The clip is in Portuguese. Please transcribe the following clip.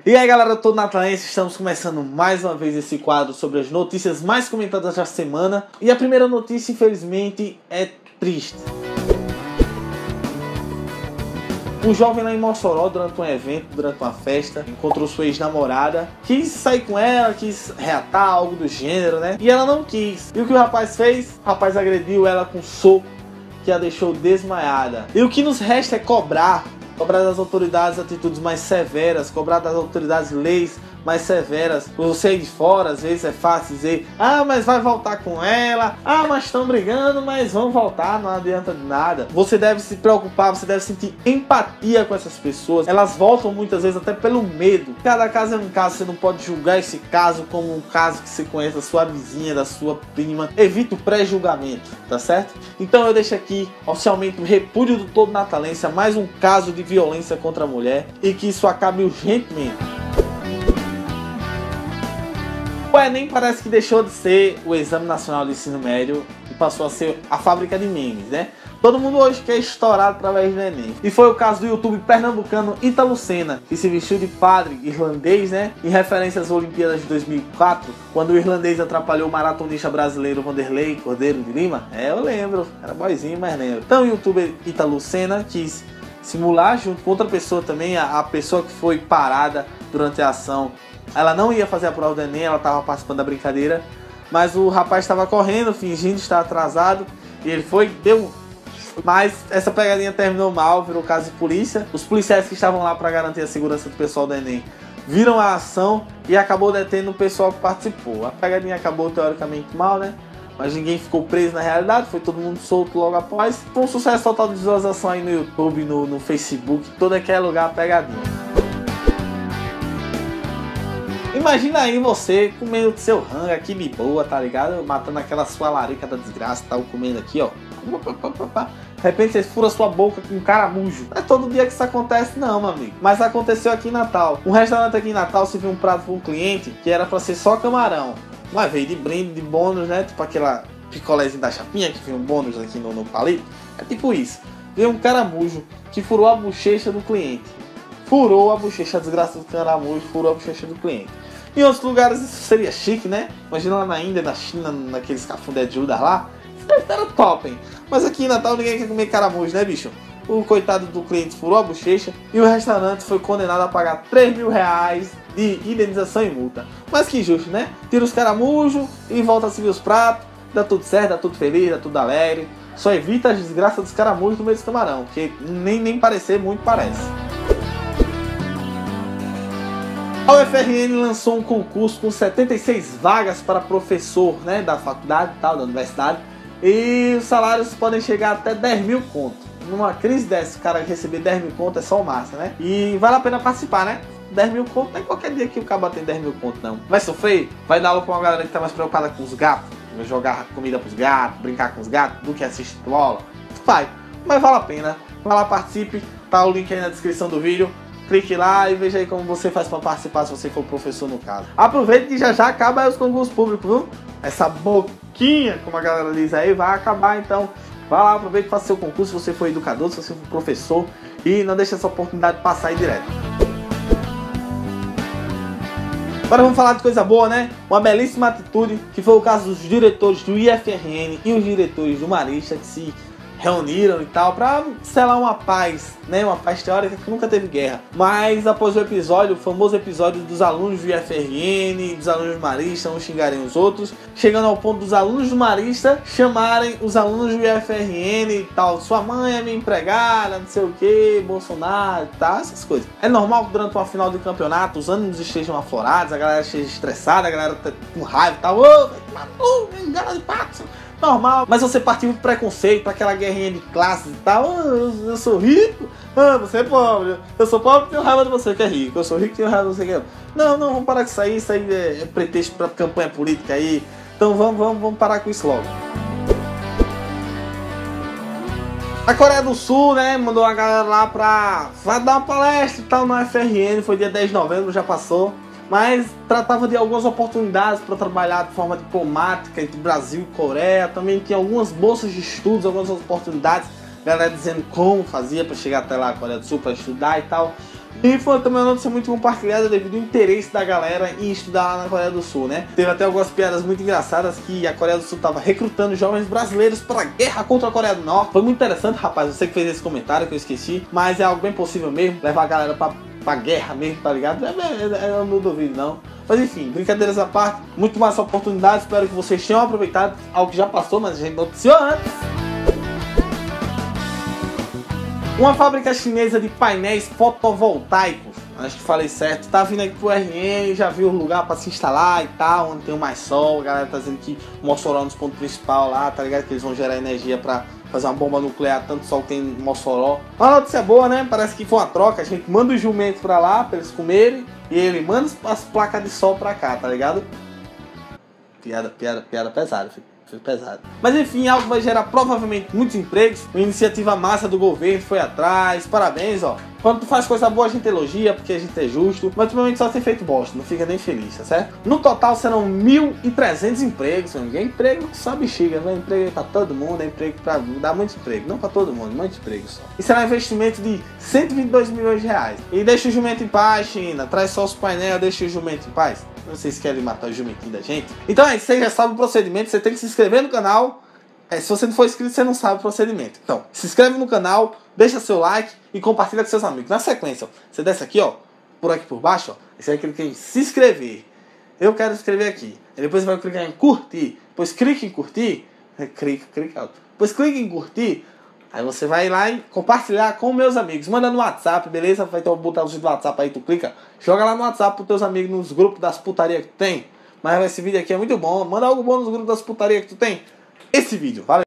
E aí galera, eu tô natalense, estamos começando mais uma vez esse quadro sobre as notícias mais comentadas da semana. E a primeira notícia, infelizmente, é triste. Um jovem lá em Mossoró, durante um evento, durante uma festa, encontrou sua ex-namorada, quis sair com ela, quis reatar, algo do gênero, né? E ela não quis. E o que o rapaz fez? O rapaz agrediu ela com um soco que a deixou desmaiada. E o que nos resta é cobrar das autoridades atitudes mais severas, cobrar das autoridades leis mais severas. Você aí de fora, às vezes é fácil dizer: ah, mas vai voltar com ela, ah, mas estão brigando, mas vão voltar, não adianta de nada. Você deve se preocupar, você deve sentir empatia com essas pessoas. Elas voltam muitas vezes até pelo medo. Cada caso é um caso, você não pode julgar esse caso como um caso que você conhece da sua vizinha, da sua prima. Evita o pré-julgamento, tá certo? Então eu deixo aqui oficialmente o repúdio do todo natalense a mais um caso de violência contra a mulher e que isso acabe urgentemente. O Enem parece que deixou de ser o Exame Nacional de Ensino Médio e passou a ser a fábrica de memes, né? Todo mundo hoje quer estourar através do Enem. E foi o caso do YouTube pernambucano Ítalo Senna, que se vestiu de padre irlandês, né? Em referência às Olimpíadas de 2004, quando o irlandês atrapalhou o maratonista brasileiro Vanderlei Cordeiro de Lima. É, eu lembro. Era boizinho, mas lembro. Então o YouTuber Ítalo Senna quis simular junto com outra pessoa também, a pessoa que foi parada durante a ação. Ela não ia fazer a prova do Enem, ela estava participando da brincadeira, mas o rapaz estava correndo, fingindo estar atrasado, e ele foi, deu... Mas essa pegadinha terminou mal, virou caso de polícia. Os policiais que estavam lá para garantir a segurança do pessoal do Enem viram a ação e acabou detendo o pessoal que participou. A pegadinha acabou teoricamente mal, né? Mas ninguém ficou preso na realidade, foi todo mundo solto logo após. Foi um sucesso total de visualização aí no YouTube, no Facebook, todo aquele lugar a pegadinha. Imagina aí você comendo o seu rango aqui de boa, tá ligado? Matando aquela sua larica da desgraça, tá comendo aqui, ó. De repente você fura sua boca com um caramujo. Não é todo dia que isso acontece não, meu amigo. Mas aconteceu aqui em Natal. Um restaurante aqui em Natal serviu um prato para um cliente que era para ser só camarão. Mas veio de brinde, de bônus, né? Tipo aquela picolézinha da chapinha que veio um bônus aqui no palito. É tipo isso. Veio um caramujo que furou a bochecha do cliente. Furou a bochecha, a desgraça do caramujo, furou a bochecha do cliente. Em outros lugares isso seria chique, né? Imagina lá na Índia, na China, naqueles cafundé de Judas lá. Isso era top, hein? Mas aqui em Natal ninguém quer comer caramujo, né, bicho? O coitado do cliente furou a bochecha e o restaurante foi condenado a pagar R$3.000 de indenização e multa. Mas que justo, né? Tira os caramujos e volta a servir os pratos. Dá tudo certo, dá tudo feliz, dá tudo alegre. Só evita as desgraças dos caramujos no meio dos camarão, porque nem parecer muito parece. A UFRN lançou um concurso com 76 vagas para professor, né, da faculdade e tal, da universidade. E os salários podem chegar até 10 mil conto. Numa crise dessa, o cara receber 10 mil conto é só massa, né? E vale a pena participar, né? 10 mil conto não é qualquer dia que o cara tem 10 mil conto, não. Vai sofrer? Vai dar aula pra uma galera que tá mais preocupada com os gatos, jogar comida pros gatos, brincar com os gatos, do que assistir bola. Vai, mas vale a pena. Vai lá, participe, tá o link aí na descrição do vídeo. Clique lá e veja aí como você faz para participar se você for professor no caso. Aproveite que já acaba aí os concursos públicos, viu? Essa boquinha, como a galera diz aí, vai acabar, então vai lá, aproveite e faça seu concurso se você for educador, se você for professor, e não deixe essa oportunidade passar aí direto. Agora vamos falar de coisa boa, né? Uma belíssima atitude, que foi o caso dos diretores do IFRN e os diretores do Marista, que se reuniram e tal para selar uma paz, né? Uma paz teórica que nunca teve guerra. Mas após o episódio, o famoso episódio dos alunos do IFRN, dos alunos do Marista, uns xingarem os outros, chegando ao ponto dos alunos do Marista chamarem os alunos do IFRN e tal, sua mãe é minha empregada, não sei o que, Bolsonaro e tal, essas coisas. É normal que durante uma final de campeonato os ânimos estejam aflorados, a galera esteja estressada, a galera tá com raiva e tal, ô, engana de pato. Normal, mas você partiu do preconceito, para aquela guerrinha de classes e tal. Eu sou rico, você é pobre. Eu sou pobre e tenho raiva de você que é rico. Eu sou rico e tenho raiva de você que é pobre. Não, vamos parar com isso aí. Isso aí é pretexto para campanha política aí. Então vamos parar com isso logo. A Coreia do Sul, né, mandou a galera lá pra dar uma palestra e tal no UFRN. Foi dia 10 de novembro, já passou. Mas tratava de algumas oportunidades para trabalhar de forma diplomática entre Brasil e Coreia. Também tinha algumas bolsas de estudos, algumas oportunidades. Galera dizendo como fazia para chegar até lá a Coreia do Sul para estudar e tal. E foi também uma notícia muito compartilhada devido ao interesse da galera em estudar lá na Coreia do Sul, né? Teve até algumas piadas muito engraçadas que a Coreia do Sul estava recrutando jovens brasileiros para a guerra contra a Coreia do Norte. Foi muito interessante, rapaz, você que fez esse comentário que eu esqueci, mas é algo bem possível mesmo, levar a galera pra guerra mesmo, tá ligado? Eu não duvido não. Mas enfim, brincadeiras à parte, muito mais oportunidades, espero que vocês tenham aproveitado algo que já passou, mas a gente noticiou antes. Uma fábrica chinesa de painéis fotovoltaicos, acho que falei certo, tá vindo aqui pro RN, já viu o lugar pra se instalar e tal, onde tem mais sol, a galera tá dizendo que Mossoró é um dos pontos principais lá, tá ligado? Que eles vão gerar energia pra fazer uma bomba nuclear, tanto sol que tem em Mossoró. Uma notícia boa, né? Parece que foi uma troca, a gente manda os jumentos pra lá, pra eles comerem, e ele manda as placas de sol pra cá, tá ligado? Piada pesada, filho. Foi pesado. Mas enfim, algo vai gerar provavelmente muitos empregos. Uma iniciativa massa do governo foi atrás. Parabéns, ó. Quando tu faz coisa boa, a gente elogia, porque a gente é justo. Mas ultimamente só tem feito bosta, não fica nem feliz, tá certo? No total serão 1.300 empregos. É emprego só bexiga, não é emprego pra todo mundo, é emprego pra dar muito emprego. Não pra todo mundo, muito emprego só. E será um investimento de 122 milhões de reais. E deixa o jumento em paz, China. Traz só os painéis, deixa o jumento em paz. Vocês querem matar o jumentinho da gente? Então é isso, você já sabe o procedimento, você tem que se inscrever no canal. Se você não for inscrito, você não sabe o procedimento. Então, se inscreve no canal, deixa seu like e compartilha com seus amigos. Na sequência, ó, você desce aqui, ó, por aqui por baixo, ó, você vai clicar em se inscrever. Eu quero inscrever aqui. E depois você vai clicar em curtir. Depois clique em curtir. Clica alto. Depois clique em curtir. Aí você vai lá e compartilhar com meus amigos. Manda no WhatsApp, beleza? Vai ter um botãozinho do WhatsApp aí, tu clica. Joga lá no WhatsApp pros teus amigos nos grupos das putarias que tu tem. Mas esse vídeo aqui é muito bom. Manda algo bom nos grupos das putarias que tu tem. Esse vídeo, valeu!